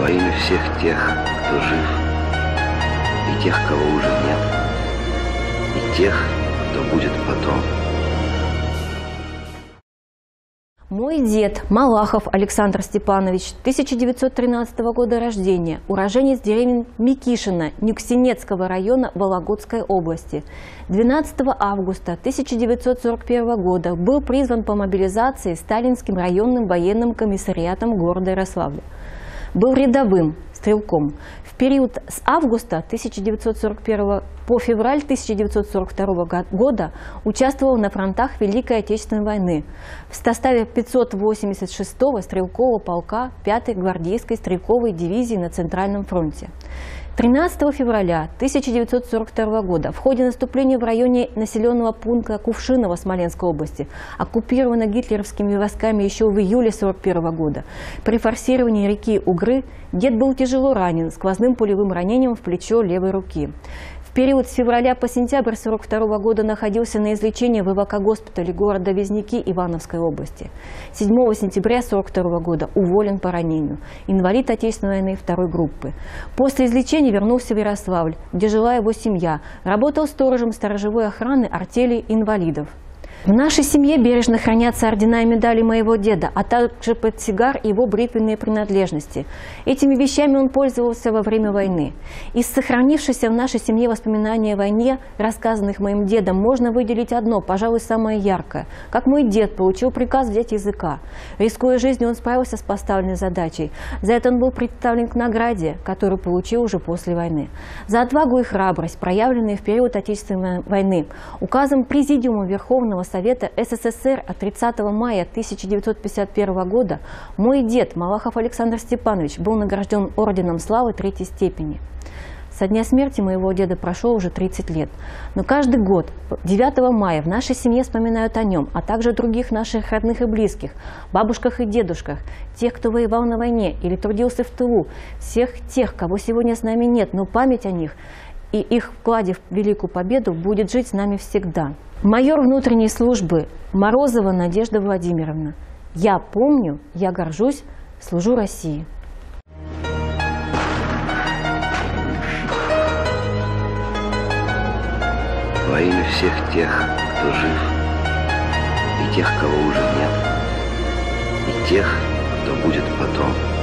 во имя всех тех, кто жив, и тех, кого уже нет, и тех, кто будет потом. Мой дед Малахов Александр Степанович, 1913 года рождения, уроженец деревни Микишино Нюксинецкого района Вологодской области. 12 августа 1941 года был призван по мобилизации Сталинским районным военным комиссариатом города Ярославля. Был рядовым, стрелком. В период с августа 1941 по февраль 1942 года участвовал на фронтах Великой Отечественной войны в составе 586-го стрелкового полка 5-й гвардейской стрелковой дивизии на Центральном фронте. 13 февраля 1942 года в ходе наступления в районе населенного пункта Кувшиново Смоленской области, оккупировано гитлеровскими войсками еще в июле 1941 года, при форсировании реки Угры дед был тяжело ранен сквозным пулевым ранением в плечо левой руки. В период с февраля по сентябрь 1942 года находился на излечении в эвакогоспитале города Везники Ивановской области. 7 сентября 1942 года уволен по ранению. Инвалид Отечественной войны 2-й группы. После излечения вернулся в Ярославль, где жила его семья. Работал сторожем сторожевой охраны артели инвалидов. В нашей семье бережно хранятся ордена и медали моего деда, а также портсигар и его бритвенные принадлежности. Этими вещами он пользовался во время войны. Из сохранившихся в нашей семье воспоминаний о войне, рассказанных моим дедом, можно выделить одно, пожалуй, самое яркое. Как мой дед получил приказ взять языка. Рискуя жизнью, он справился с поставленной задачей. За это он был представлен к награде, которую получил уже после войны. За отвагу и храбрость, проявленные в период Отечественной войны, указом Президиума Верховного Совета СССР от 30 мая 1951 года мой дед Малахов Александр Степанович был награжден орденом славы 3-й степени. Со дня смерти моего деда прошло уже 30 лет. Но каждый год, 9 мая, в нашей семье вспоминают о нем, а также о других наших родных и близких, бабушках и дедушках, тех, кто воевал на войне или трудился в тылу, всех тех, кого сегодня с нами нет, но память о них и их вкладе в великую победу будет жить с нами всегда. Майор внутренней службы Морозова Надежда Владимировна. Я помню, я горжусь, служу России. Во имя всех тех, кто жив, и тех, кого уже нет, и тех, кто будет потом.